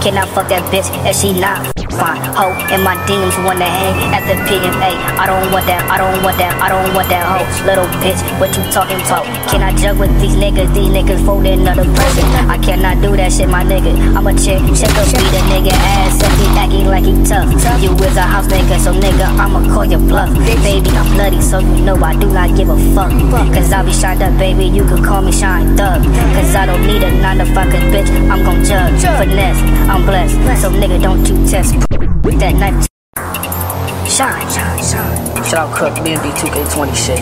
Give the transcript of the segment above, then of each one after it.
Can I fuck that bitch if she not fine? Ho, and my DMs wanna hang at the PMA. I don't want that, I don't want that, I don't want that hoe. Little bitch, what you talking about? Can I jug with these niggas? These niggas folding under pressure. I cannot do that shit, my nigga. I'm a chick, check up, beat a nigga ass if he acting like he tough. You is a house nigga, so nigga, I'ma call your bluff. Baby, I'm bloody, so you know I do not give a fuck. Cause I be shined up, baby, you could call me Shine Thug. Cause I don't need a 9 to 5, cause bitch, I'm gon' judge. Finesse, I'm blessed, so nigga, don't you test with that knife. Shine, shine, shine. Shout out Cook, BNB 2K20 shit.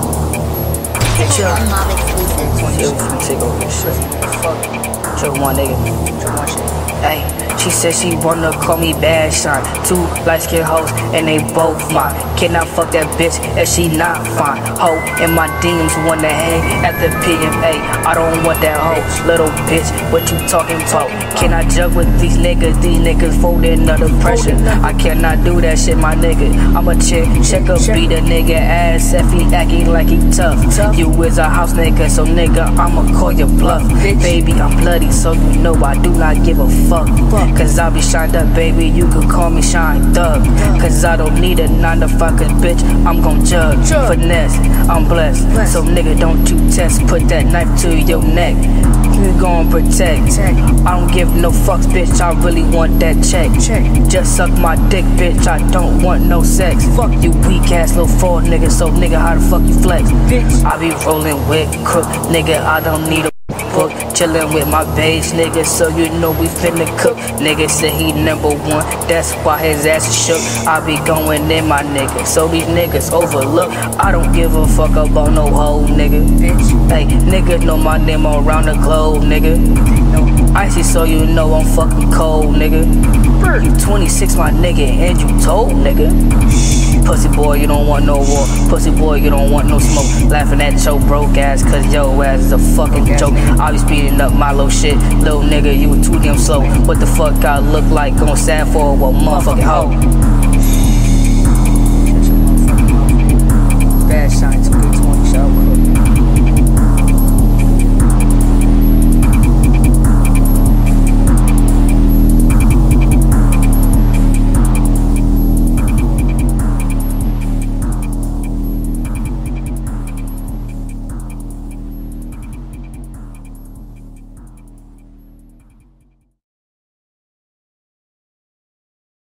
Take over this shit. Fuck. Trick one nigga. Trick one shit. Hey, she said she wanna call me Bad Shine. 2 light-skinned hoes and they both mine. Can I fuck that bitch if she not fine? Ho, and my DMs wanna hang at the PMA. I don't want that hoe, little bitch, what you talking about? Can I jug with these niggas? These niggas folding under pressure. I cannot do that shit, my nigga. I'm a chick, check up, beat a nigga ass if he acting like he tough. You is a house nigga, so nigga, I'ma call your bluff. Baby, I'm bloody, so you know I do not give a fuck. Cause I be shined up, baby, you could call me Shine Thug. Cause I don't need a 9 to 5, cause bitch, I'm gon' judge. Finesse, I'm blessed, so nigga, don't you test. Put that knife to your neck, you gon' protect. I don't give no fucks, bitch, I really want that check. Just suck my dick, bitch, I don't want no sex. Fuck you weak ass little fraud nigga, so nigga, how the fuck you flex? I be rolling with crook, nigga, I don't need a book. Chillin' with my beige nigga, so you know we finna cook. Nigga said he #1, that's why his ass is shook. I be going in my nigga, so these niggas overlook. I don't give a fuck about no hoe nigga. Hey, niggas know my name all around the globe, nigga. Icy, so you know I'm fucking cold, nigga. You 26, my nigga, and you told, nigga. Pussy boy, you don't want no war. Pussy boy, you don't want no smoke. Laughing at your broke ass, cause your ass is a fucking joke. I be speeding up my little shit. Little nigga, you too damn slow. What the fuck I look like on stand for a motherfucking hoe? Bad Shine.